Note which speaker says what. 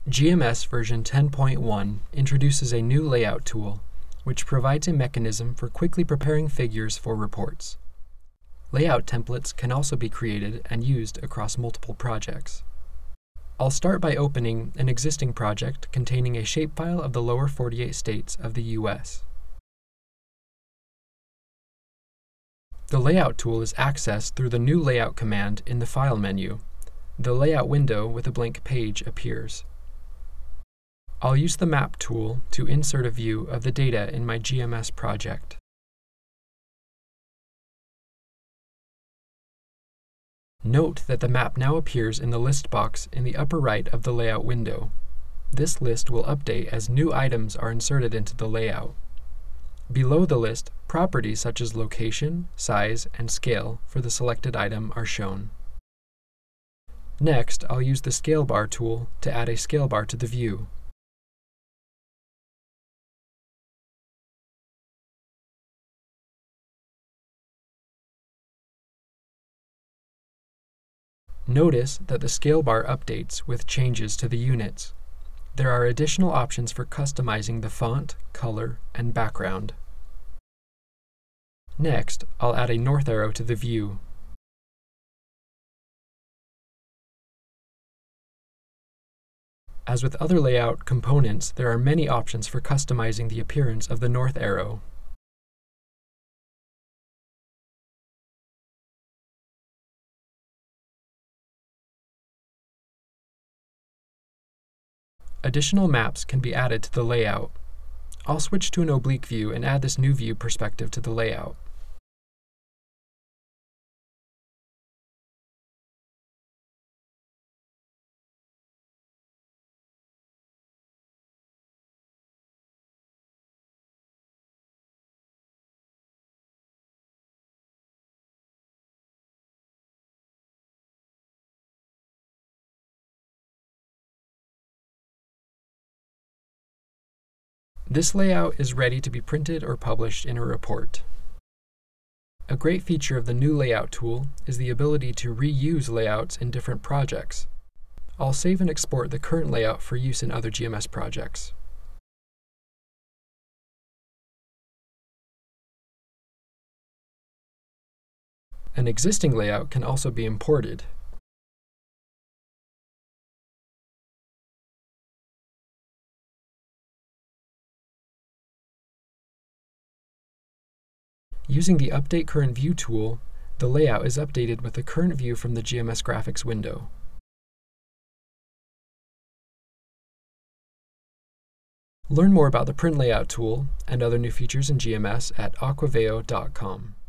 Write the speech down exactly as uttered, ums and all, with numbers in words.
Speaker 1: G M S version ten point one introduces a new layout tool, which provides a mechanism for quickly preparing figures for reports. Layout templates can also be created and used across multiple projects. I'll start by opening an existing project containing a shapefile of the lower forty-eight states of the U S. The Layout tool is accessed through the New Layout command in the File menu. The Layout window with a blank page appears. I'll use the Map tool to insert a view of the data in my G M S project. Note that the map now appears in the list box in the upper right of the Layout window. This list will update as new items are inserted into the layout. Below the list, properties such as location, size, and scale for the selected item are shown. Next, I'll use the Scale Bar tool to add a scale bar to the view. Notice that the scale bar updates with changes to the units. There are additional options for customizing the font, color, and background. Next, I'll add a north arrow to the view. As with other layout components, there are many options for customizing the appearance of the north arrow. Additional maps can be added to the layout. I'll switch to an oblique view and add this new view perspective to the layout. This layout is ready to be printed or published in a report. A great feature of the new Layout tool is the ability to reuse layouts in different projects. I'll save and export the current layout for use in other G M S projects. An existing layout can also be imported. Using the Update Current View tool, the layout is updated with the current view from the G M S Graphics window. Learn more about the Print Layout tool and other new features in G M S at aquaveo dot com.